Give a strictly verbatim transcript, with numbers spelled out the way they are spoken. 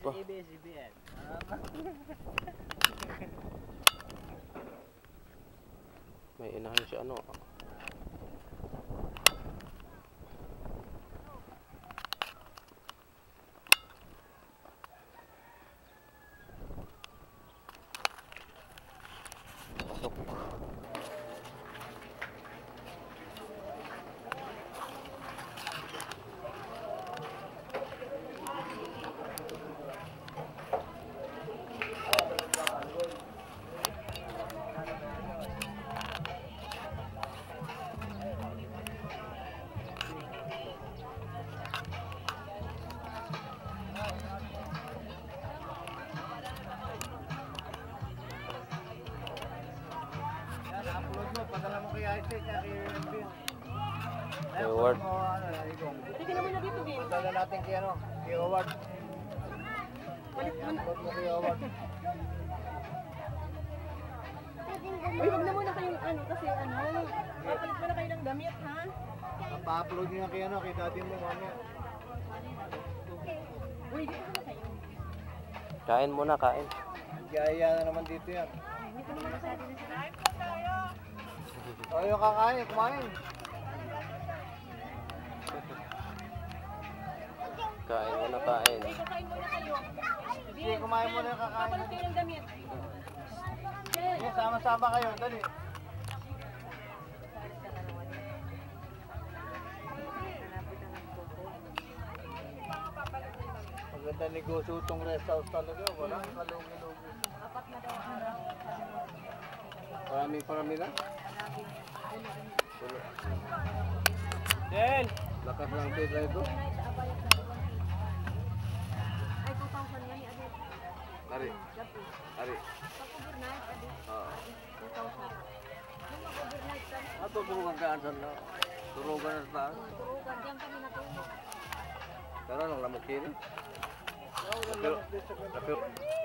pa. A B S C B N. May inahan siya ano. Pasok. Upload mo, padala mo kay Isaac, kaya kay Bill. Kay Howard. Sige naman na dito, Bill. Padala natin kay ano, kay Howard. Upload mo kay Howard. Uy, wag na muna kayong ano, kasi ano, papalit muna kayo ng damit, ha? Pa-upload nyo na kay ano, kay daddy mo, mamaya. Uy, dito na kayo. Kain muna, kain. Gaya na naman dito yan. Dito naman sa atin. Ayaw kakain, kumain. Kain muna, kain. Uy, kakain muna kayo. Sige, kumain muna yung kakain. Papalit kayo ng damit. Sige, sama-sama kayo, dali. Maganda negosyo itong rest house talaga, walang kalungi-lungi. Apat na daw araw. Parami-parami lang. Jen! Lakas lang pila ito. Ay, two thousand nga ni Adit. Ari, Gabi. ari. Pag overnight, Adit. Oo. two thousand. Yung mag-overnight ka, Ato turugan ka asan na. Turugan na sa taas. turugan. Diyan kami natulog. Pero nang lamok kini. Pero, pero,